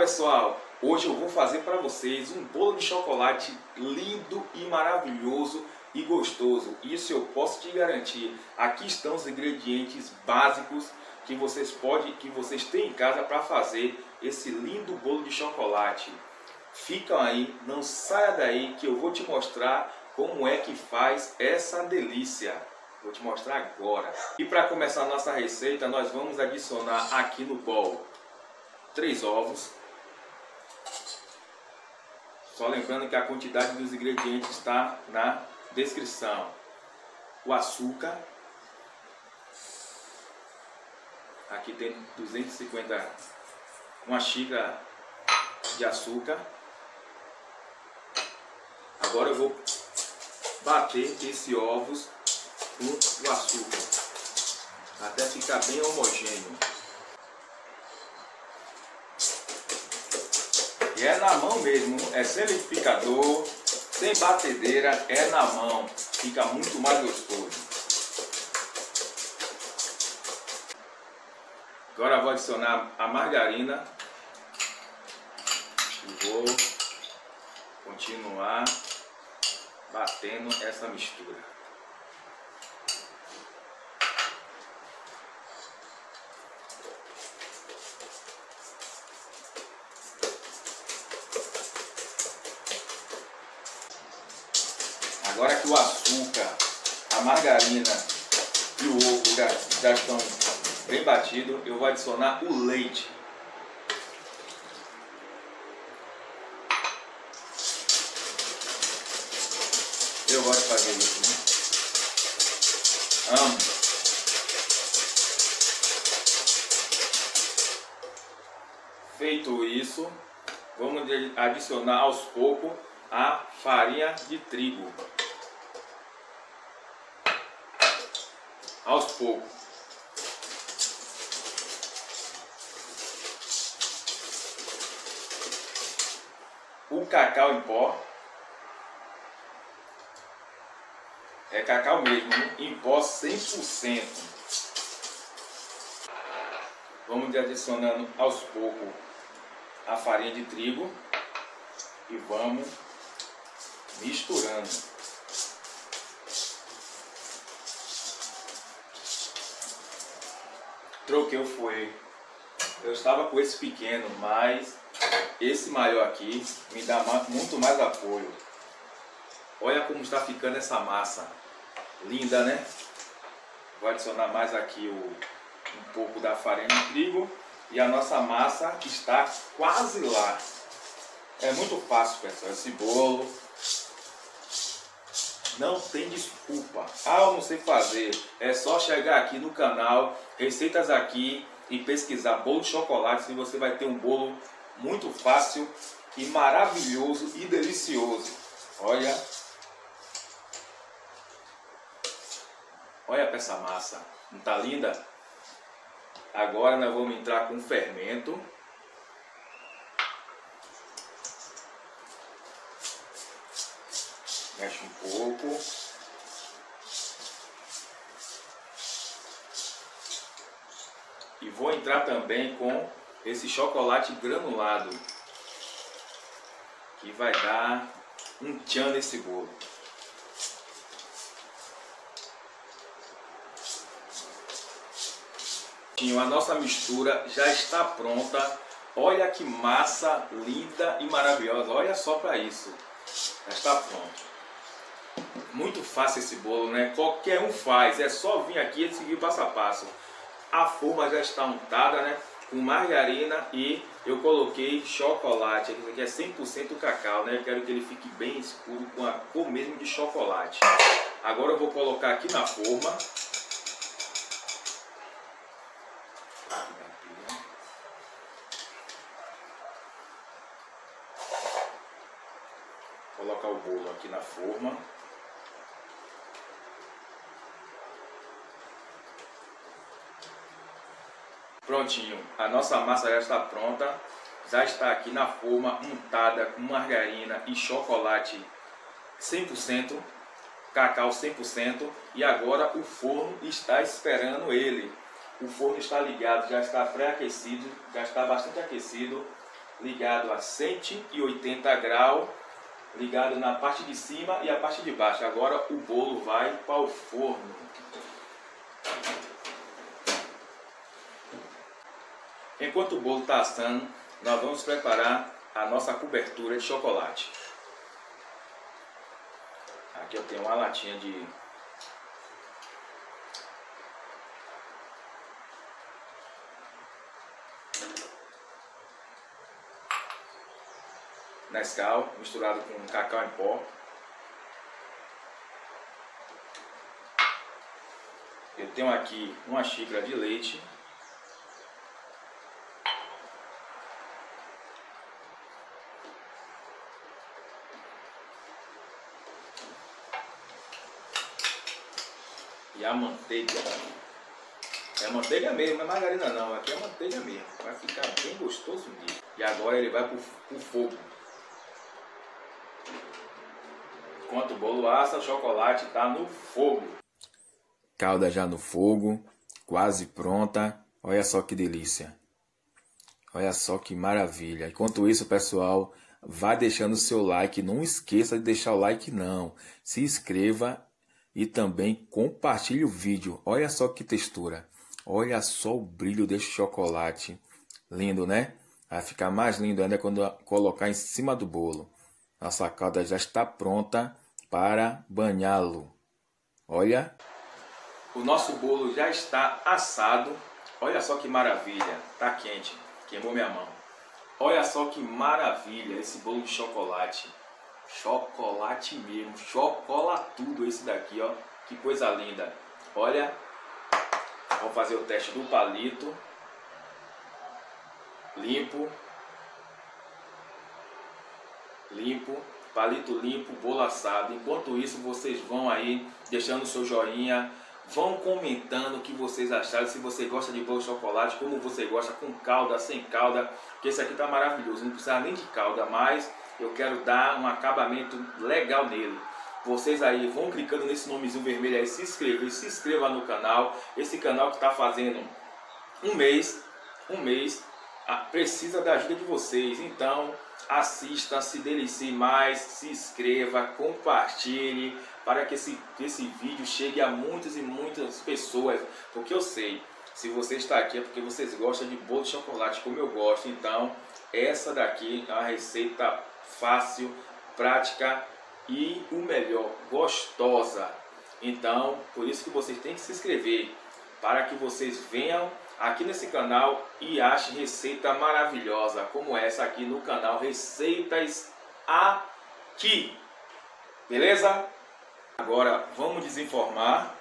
pessoal, hoje eu vou fazer para vocês um bolo de chocolate lindo e maravilhoso e gostoso. Isso eu posso te garantir. Aqui estão os ingredientes básicos que vocês têm em casa para fazer esse lindo bolo de chocolate. Ficam aí, não saia daí que eu vou te mostrar como é que faz essa delícia. Vou te mostrar agora. E para começar a nossa receita, nós vamos adicionar aqui no bol 3 ovos. Só lembrando que a quantidade dos ingredientes está na descrição. O açúcar. Aqui tem 250, uma xícara de açúcar. Agora eu vou bater esses ovos com o açúcar até ficar bem homogêneo. E é na mão mesmo, é sem liquidificador, sem batedeira, é na mão, fica muito mais gostoso. Agora vou adicionar a margarina e vou continuar batendo essa mistura. Agora que o açúcar, a margarina e o ovo já estão bem batidos, eu vou adicionar o leite. Eu gosto de fazer isso, né? Amo. Feito isso, vamos adicionar aos poucos a farinha de trigo. Aos poucos. O cacau em pó. É cacau mesmo, em pó 100%. Vamos adicionando aos poucos a farinha de trigo e vamos misturando. Troquei o fouet. Eu estava com esse pequeno, mas esse maior aqui me dá muito mais apoio. Olha como está ficando essa massa. Linda, né? Vou adicionar mais aqui um pouco da farinha de trigo. E a nossa massa está quase lá. É muito fácil, pessoal, esse bolo. Não tem desculpa. Ah, eu não sei fazer. É só chegar aqui no canal, Receitas Aqui, e pesquisar bolo de chocolate. E você vai ter um bolo muito fácil e maravilhoso e delicioso. Olha. Olha para essa massa. Não tá linda? Agora nós vamos entrar com fermento. Mexe um pouco. E vou entrar também com esse chocolate granulado, que vai dar um tchan nesse bolo. A nossa mistura já está pronta. Olha que massa linda e maravilhosa. Olha só para isso. Já está pronto. Muito fácil esse bolo, né? Qualquer um faz. É só vir aqui e seguir passo a passo. A forma já está untada, né? Com margarina, e eu coloquei chocolate. Esse aqui é 100% cacau, né? Eu quero que ele fique bem escuro, com a cor mesmo de chocolate. Agora eu vou colocar aqui na forma. Colocar o bolo aqui na forma. Prontinho, a nossa massa já está pronta. Já está aqui na forma, untada com margarina e chocolate 100%, cacau 100%. E agora o forno está esperando ele. O forno está ligado, já está pré-aquecido, já está bastante aquecido. ligado a 180 graus, ligado na parte de cima e a parte de baixo. Agora o bolo vai para o forno. Enquanto o bolo está assando, nós vamos preparar a nossa cobertura de chocolate. Aqui eu tenho uma latinha de Nescau misturado com cacau em pó. Eu tenho aqui uma xícara de leite. E a manteiga. É manteiga mesmo, não é margarina não. Aqui é manteiga mesmo. Vai ficar bem gostoso mesmo. E agora ele vai pro fogo. Enquanto o bolo assa, o chocolate está no fogo. Calda já no fogo, quase pronta. Olha só que delícia. Olha só que maravilha. Enquanto isso, pessoal, vá deixando o seu like. Não esqueça de deixar o like não. Se inscreva e também compartilhe o vídeo. Olha só que textura. Olha só o brilho desse chocolate. Lindo, né? Vai ficar mais lindo ainda quando colocar em cima do bolo. Nossa calda já está pronta para banhá-lo. Olha. O nosso bolo já está assado. Olha só que maravilha. Está quente. Queimou minha mão. Olha só que maravilha esse bolo de chocolate. Chocolate mesmo. Chocolatudo esse daqui, ó. Que coisa linda. Olha. Vamos fazer o teste do palito. Limpo. Limpo. Palito limpo, bolo assado. Enquanto isso, vocês vão aí deixando o seu joinha. Vão comentando o que vocês acharam. Se você gosta de bolo de chocolate, como você gosta, com calda, sem calda. Porque esse aqui tá maravilhoso. Não precisa nem de calda, mas eu quero dar um acabamento legal nele. Vocês aí vão clicando nesse nomezinho vermelho aí, se inscreva no canal. Esse canal que está fazendo um mês, precisa da ajuda de vocês. Então assista, se delicie mais, se inscreva, compartilhe, para que esse vídeo chegue a muitas e muitas pessoas. Porque eu sei, se você está aqui é porque vocês gostam de bolo de chocolate como eu gosto. Então essa daqui é uma receita fácil, prática e o melhor, gostosa. Então, por isso que vocês têm que se inscrever, para que vocês venham aqui nesse canal e achem receita maravilhosa como essa aqui no canal Receitas Aqui. Beleza? Agora vamos desenformar.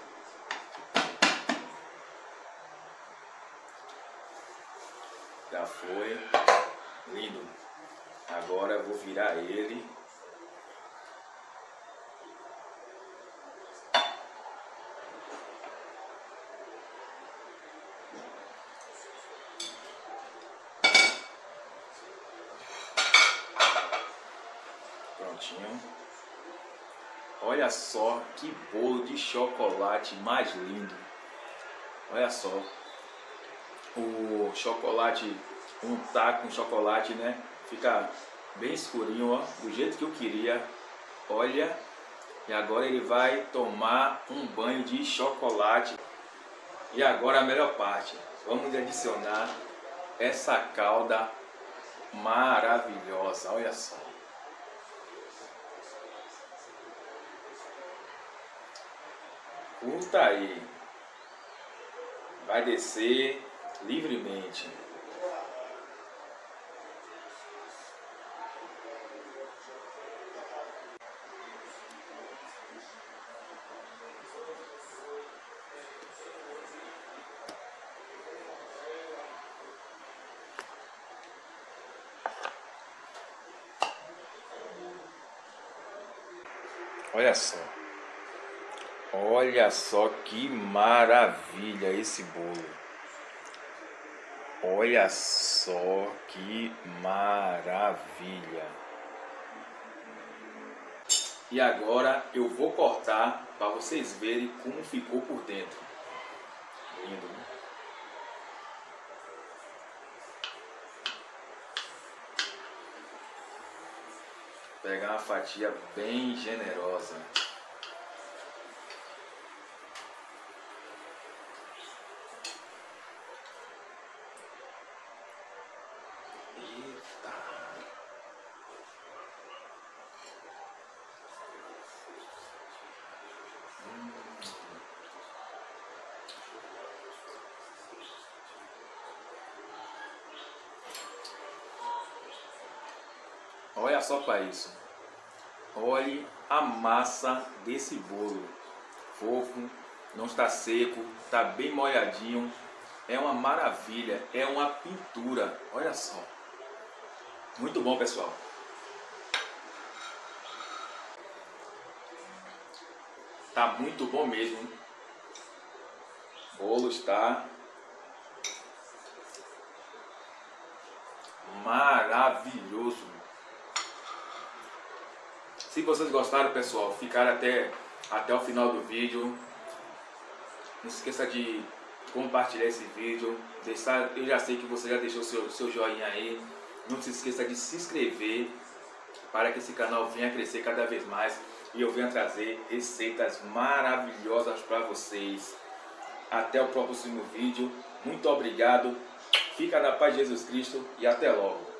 Já foi. Lindo. Agora eu vou virar ele. Prontinho. Olha só que bolo de chocolate mais lindo. Olha só. O chocolate untar com chocolate, né? Fica bem escurinho, ó, do jeito que eu queria. Olha. E agora ele vai tomar um banho de chocolate. E agora a melhor parte. Vamos adicionar essa calda maravilhosa. Olha só. Curta aí. Vai descer livremente. Olha só. Olha só que maravilha esse bolo. Olha só que maravilha. E agora eu vou cortar para vocês verem como ficou por dentro. Lindo, né? Pegar uma fatia bem generosa. Eita. Olha só para isso. Olhe a massa desse bolo. Fofo, não está seco, está bem molhadinho. É uma maravilha, é uma pintura. Olha só. Muito bom, pessoal. Tá muito bom mesmo. O bolo está maravilhoso. Se vocês gostaram, pessoal, ficaram até o final do vídeo. Não se esqueça de compartilhar esse vídeo. Eu já sei que você já deixou seu joinha aí. Não se esqueça de se inscrever para que esse canal venha crescer cada vez mais e eu venha trazer receitas maravilhosas para vocês. Até o próximo vídeo. Muito obrigado. Fica na paz de Jesus Cristo e até logo.